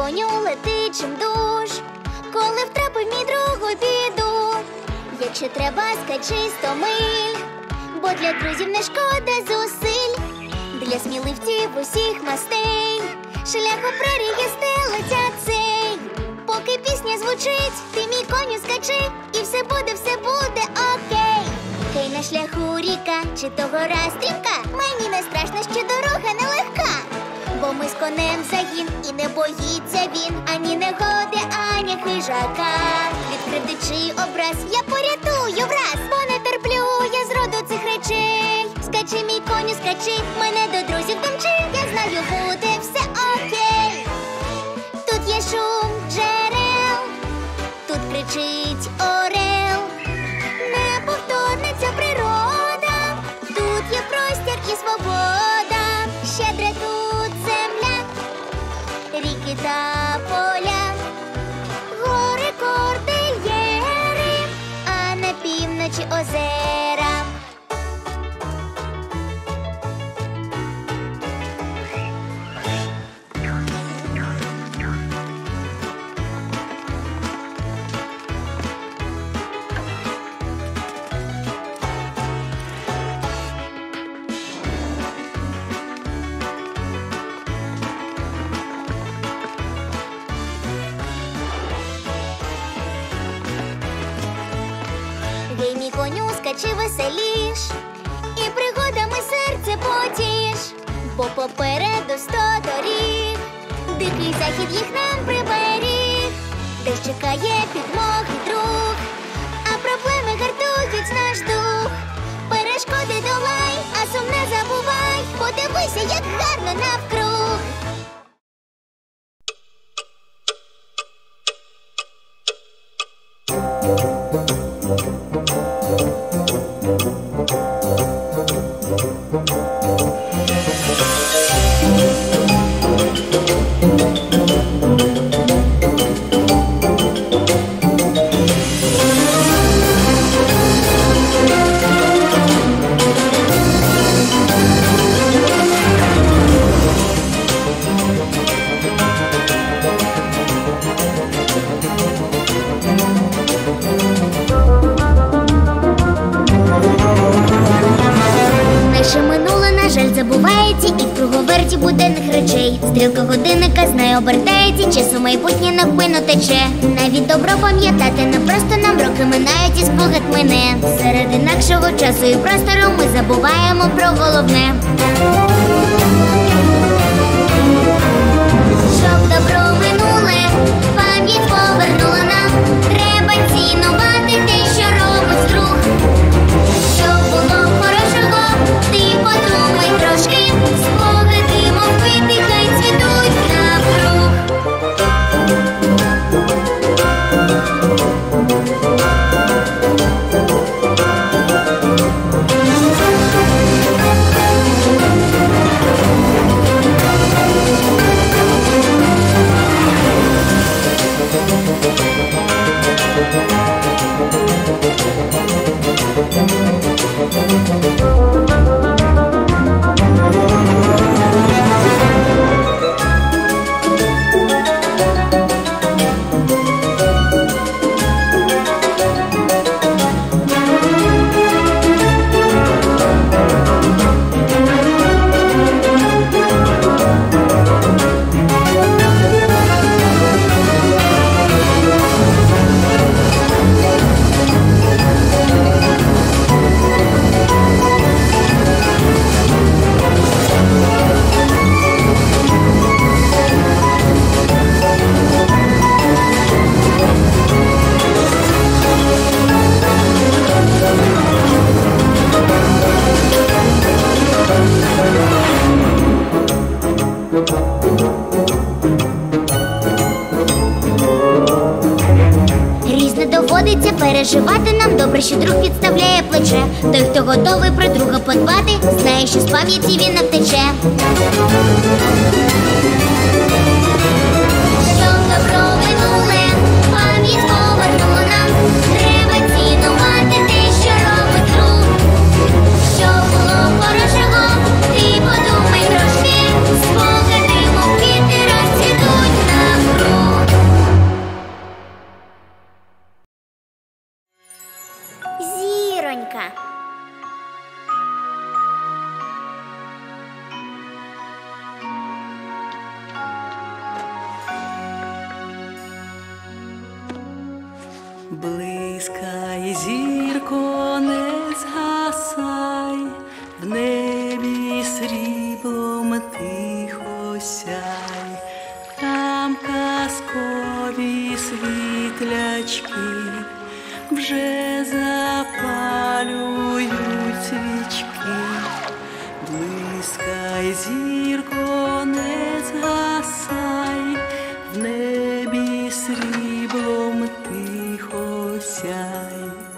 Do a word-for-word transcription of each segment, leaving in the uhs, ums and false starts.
коню, лети чимдуж, коли втрапив мій друг у біду. Якщо треба, скачи сто миль, бо для друзів не шкода зусиль. Для сміливців усіх мастей шлях у прерії стелиться цей. Поки пісня звучить, ти мій коню скачи, і все буде, все буде окей. Хей на шляху ріка, чи то гора стрімка, мені не страшно, що дорога нелегка. Бо ми з конем загін, і не боїться він ані негоди, ані хижака. Від кривдичий образ я порятую враз, бо не терплю я зроду цих речей. Скачи, мій коню, скачи, мене до друзів домчи, я знаю, буде все окей. Тут є шум джерел, тут кричить орел. Неповторна ця природа, тут є простір і свобода. Щедра тут земля, ріки та поля, гори, кордильєри, а на півночі озера. Гей, мій коню, скачи веселіш, і пригодами серце потіш, бо попереду сто доріг, дикий захід їх нам приберіг, де чекає підмоги друг, а проблеми гартують наш дух. Перешкоди долай, а сум не забувай, подивися, як гарно навкруг. Забувається і в круговерті буденних речей. Стрілка годинника знає обертається, часу майбутнє навпину тече. Навіть добро пам'ятати не просто, нам роки минають і спогад мине. Серед інакшого часу і простору ми забуваємо про головне. Щоб добро минуле, пам'ять повернула нам, треба цінувати те, що робить друг. Щоб було хорошого, ти подумай трошки, спогади мовити, хай цвітуть навкруг. Доводиться переживати нам, добре, що друг підставляє плече. Той, хто готовий про друга подбати, знає, що з пам'яті він не втече. Щоб добро минуле, пам'ять повернула нам, треба цінувати те, що робить друг. Щоб було хорошого, ти подумай трошки, спогади мов квіти розцвітуть навкруг. зірка. Блискай, зірко, не згасай, в небі сріблом тихо сяй, там казкові світлячки вже запалюють свічки. Блискай, зірко, не згасай, в небі сріблом тихо сяй.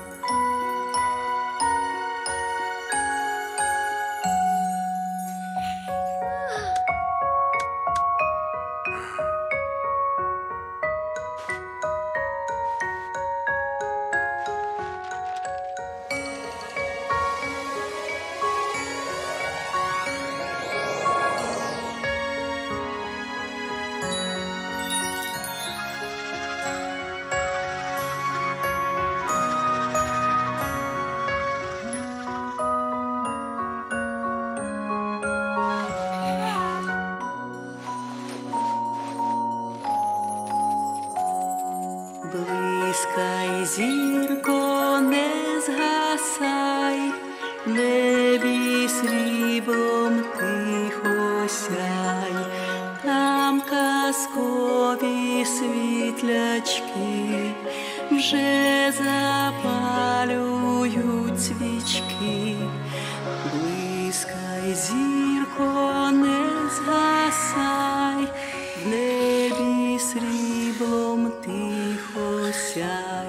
Блискай, зірко, не згасай, в небі сріблом тихо сяй, там казкові світлячки вже запалюють свічки. Блискай, зірко, не згасай, в небі сріблом тихо сяй.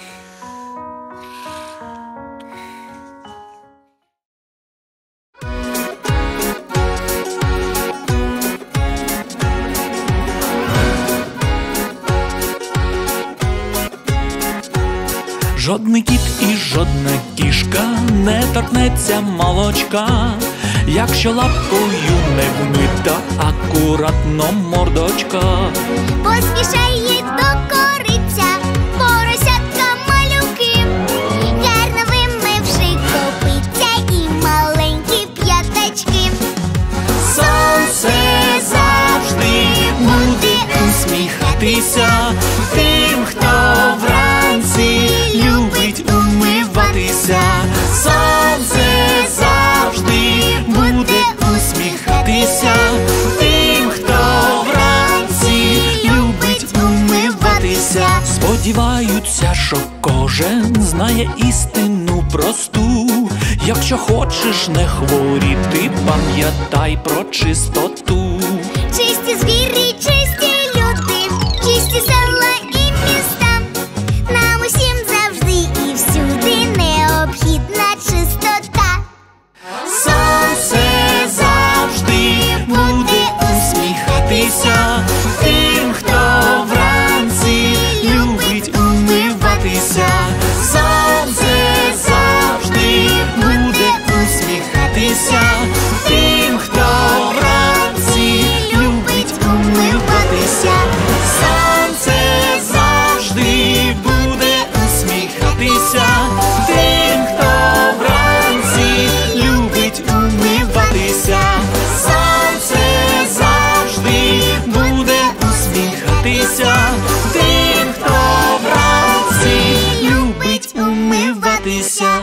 Жодний кіт і жодна кішка не торкнеться молочка, якщо лапкою не вмита акуратно мордочка. Поспішай їй докориться, поросятка малюки, гарно вимивши копиця і маленькі п'ятачки. Сонце завжди буде усміхатися тим, хто вранці любить умиватися. Сонце завжди буде усміхатися тим, хто вранці любить умиватися. Сподіваються, що кожен знає істину просту. Якщо хочеш не хворіти, пам'ятай про чистоту. Чисті звірі, чисті люди, чисті села і міста. Нам усім завжди і всюди необхідна чистота. Сонце завжди буде усміхатися тим, хто вранці любить умиватися. Сонце завжди буде усміхатися тим, хто вранці любить умиватися. Сонце завжди буде усміхатися тим, хто вранці любить умиватися. Сонце завжди буде усміхатися тим, хто вранці любить умиватися.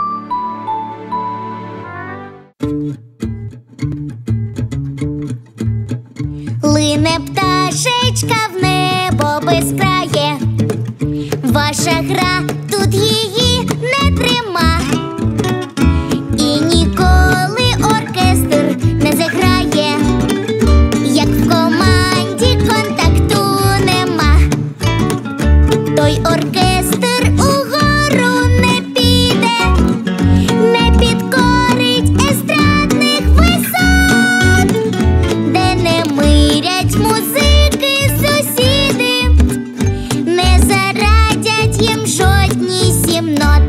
Лине пташечка в небо безкрає, ваша гра тут її не трима, і ніколи оркестр не заграє, як в команді контакту нема. Той оркестр угору не піде, не підкорить естрадних висот, де не мирять музики сусіди, не зарадять їм жодні сім нот.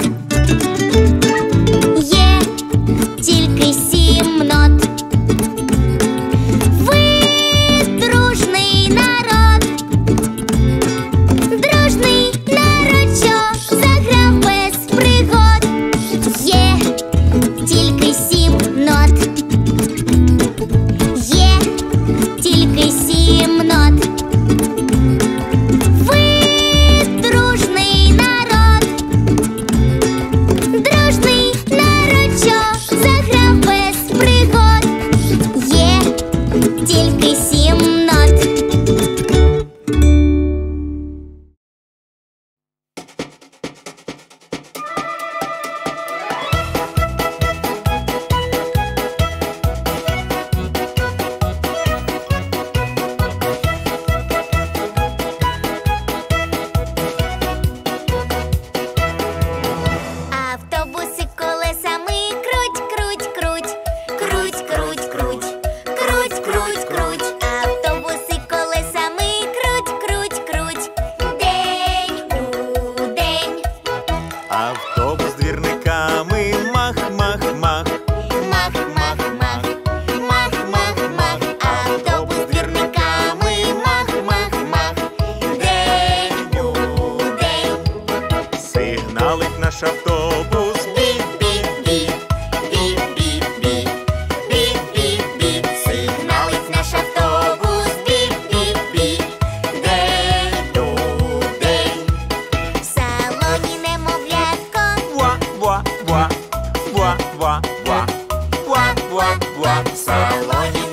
Є тільки сім нот. Ви дружний народ, дружний народ, що наш автобус. Біп-біп-біп, біп-біп-біп, біп-біп-біп, сигналить наш автобус. Біп-біп-біп, день-у-день. В салоні немовлятко, Ва-ва-ва, ва-ва-ва, ва-ва-ва. в салоні